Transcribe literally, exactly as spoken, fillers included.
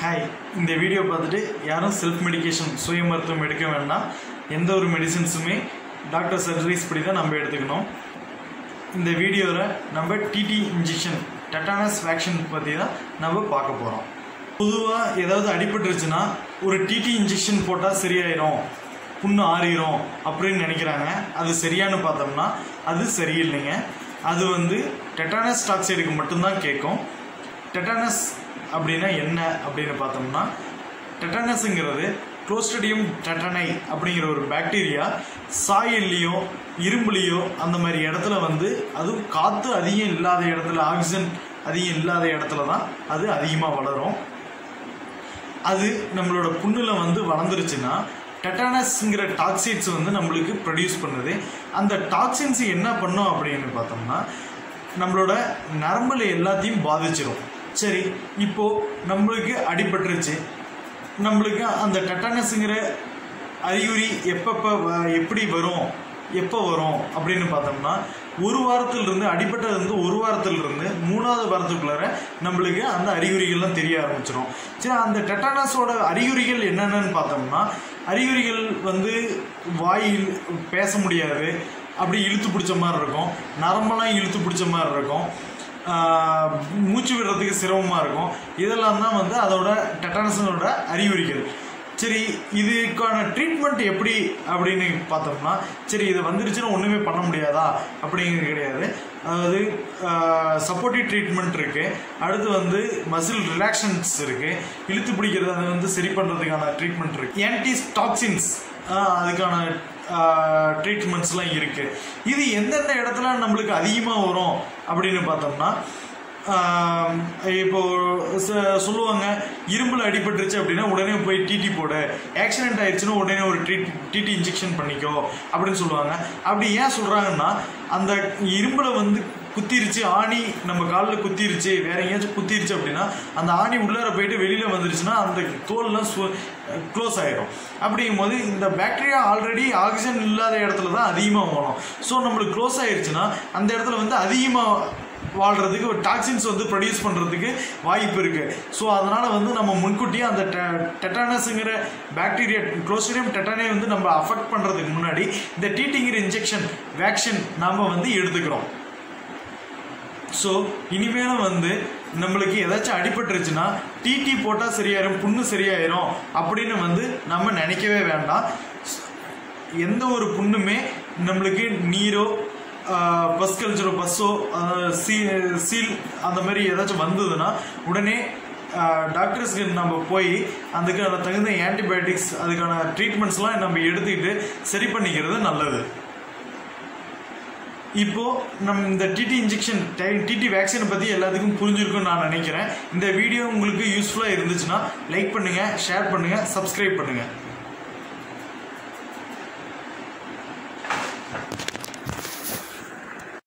Hi, இந்த video பார்த்துட்டு யாரும் செல்ஃப் மெடிக்கேஷன் சுய மருத்துவம் எடுக்க வேண்டாம். எந்த ஒரு மெடிசின்ஸுமே டாக்டர் சர்ஜரிஸ் படி தான் நம்ம எடுத்துக்கணும். இந்த வீடியோவில் நம்ம டிடி இன்ஜெக்ஷன் டெட்டானஸ் வேக்சின் பற்றி தான் நம்ம பார்க்க போகிறோம். பொதுவாக ஏதாவது அடிபட்டுருச்சுன்னா ஒரு டிடி இன்ஜெக்ஷன் போட்டால் சரியாயிரும், புண்ணு ஆறிடும் அப்படின்னு நினைக்கிறாங்க. அது சரியானு பார்த்தோம்னா அது சரியில்லைங்க. அது வந்து டெட்டானஸ் டாக்சைடுக்கு மட்டும்தான் கேட்கும். டெட்டானஸ் அப்படின்னா என்ன அப்படின்னு பார்த்தோம்னா, டெட்டானஸுங்கிறது க்ளோஸ்ட்ரிடியம் டெட்டனை அப்படிங்கிற ஒரு பாக்டீரியா சாயல்லையோ இரும்புலையோ அந்த மாதிரி இடத்துல வந்து, அதுவும் காற்று அதிகம் இல்லாத இடத்துல, ஆக்சிஜன் அதிகம் இல்லாத இடத்துல தான் அது அதிகமாக வளரும். அது நம்மளோட புண்ணில் வந்து வளர்ந்துருச்சுன்னா டெட்டானஸ்ங்கிற டாக்ஸின்ஸ் வந்து நம்மளுக்கு ப்ரொடியூஸ் பண்ணுது. அந்த டாக்ஸின்ஸ் என்ன பண்ணும் அப்படின்னு பார்த்தோம்னா, நம்மளோட நரம்புல எல்லாத்தையும் பாதிச்சிடும். சரி, இப்போது நம்மளுக்கு அடிபட்டுருச்சு, நம்மளுக்கு அந்த டெட்டானஸுங்கிற அறிகுறி எப்பப்போ எப்படி வரும் எப்போ வரும் அப்படின்னு பார்த்தோம்னா, ஒரு வாரத்திலிருந்து அடிபட்டதுலேருந்து ஒரு வாரத்திலிருந்து மூணாவது வாரத்துக்குள்ளார நம்மளுக்கு அந்த அறிகுறிகள்லாம் தெரிய ஆரம்பிச்சிடும். சரி, அந்த டெட்டானஸோட அறிகுறிகள் என்னென்னு பார்த்தோம்னா, அறிகுறிகள் வந்து வாயில் பேச முடியாது, அப்படி இழுத்து பிடிச்ச மாதிரி இருக்கும், நரம்பெல்லாம் இழுத்து பிடிச்ச மாதிரி இருக்கும், மூச்சு விடுறதுக்கு சிரமமாக இருக்கும். இதெல்லாம் தான் வந்து அதோட டெட்டானஸோட அறிகுறிகள். சரி, இதுக்கான ட்ரீட்மெண்ட் எப்படி அப்படின்னு பார்த்தோம்னா, சரி இது வந்துருச்சுன்னா ஒன்றுமே பண்ண முடியாதா அப்படிங்கிறது கிடையாது. அதாவது சப்போர்ட்டிவ் ட்ரீட்மெண்ட் இருக்குது. அடுத்து வந்து மசில் ரிலாக்ஷன்ஸ் இருக்குது. இழுத்து பிடிக்கிறது அதை வந்து சரி பண்ணுறதுக்கான ட்ரீட்மெண்ட் இருக்குது. ஆன்டி டாக்சின்ஸ் அதுக்கான ட்ரீட்மெண்ட்ஸ்லாம் இருக்குது. இது எந்தெந்த இடத்துல நம்மளுக்கு அதிகமாக வரும் அப்படின்னு பார்த்தோம்னா, இப்போ சொல்லுவாங்க இரும்பில் அடிபட்டுருச்சு அப்படின்னா உடனே போய் டிடி போடு, ஆக்சிடென்ட் ஆயிடுச்சுன்னா உடனே ஒரு ட்ரீட் டிடி இன்ஜெக்ஷன் பண்ணிக்கோ அப்படின்னு சொல்லுவாங்க. அப்படி ஏன் சொல்கிறாங்கன்னா, அந்த இரும்பில் வந்து குத்திருச்சு, ஆணி நம்ம காலில் குத்திருச்சு, வேற எங்கேயாச்சும் குத்திருச்சு அப்படின்னா அந்த ஆணி உள்ளார போயிட்டு வெளியில் வந்துருச்சுன்னா அந்த தோல்லாம் க்ளோஸ் ஆகிடும். அப்படிங்கும் போது இந்த பாக்டீரியா ஆல்ரெடி ஆக்சிஜன் இல்லாத இடத்துல தான் அதிகமாக வரும். ஸோ நம்மளுக்கு க்ளோஸ் ஆயிடுச்சுன்னா அந்த இடத்துல வந்து அதிகமாக வாழ்கிறதுக்கு ஒரு டாக்ஸின்ஸ் வந்து ப்ரொடியூஸ் பண்ணுறதுக்கு வாய்ப்பு இருக்குது. ஸோ அதனால் வந்து நம்ம முன்கூட்டியே அந்த டெ டெட்டானஸுங்கிற பாக்டீரியா க்ளோஸ்ட்ரிடியம் டெட்டானே வந்து நம்ம அஃபெக்ட் பண்ணுறதுக்கு முன்னாடி இந்த டிடிங்கிற இன்ஜெக்ஷன் வேக்சின் நாம் வந்து எடுத்துக்கிறோம். ஸோ இனிமேலும் வந்து நம்மளுக்கு ஏதாச்சும் அடிபட்டுருச்சுன்னா டிடி போட்டால் சரியாயிரும், புண்ணு சரியாயிரும் அப்படின்னு வந்து நம்ம நினைக்கவே வேண்டாம். எந்த ஒரு புண்ணுமே நம்மளுக்கு நீரோ பஸ் கல்ச்சரோ பஸ்ஸோ சீ சீல் அந்த மாதிரி ஏதாச்சும் வந்ததுன்னா உடனே டாக்டர்ஸ்க்கு நம்ம போய் அதுக்கான தகுந்த ஆன்டிபயோட்டிக்ஸ் அதுக்கான ட்ரீட்மெண்ட்ஸ்லாம் நம்ம எடுத்துக்கிட்டு சரி பண்ணிக்கிறது நல்லது. இப்போது நம்ம இந்த டிடி இன்ஜெக்ஷன் டிடி வேக்சினை பற்றி எல்லாத்துக்கும் புரிஞ்சிருக்குன்னு நான் நினைக்கிறேன். இந்த வீடியோ உங்களுக்கு யூஸ்ஃபுல்லாக இருந்துச்சுன்னா லைக் பண்ணுங்கள், ஷேர் பண்ணுங்கள், சப்ஸ்கிரைப் பண்ணுங்கள்.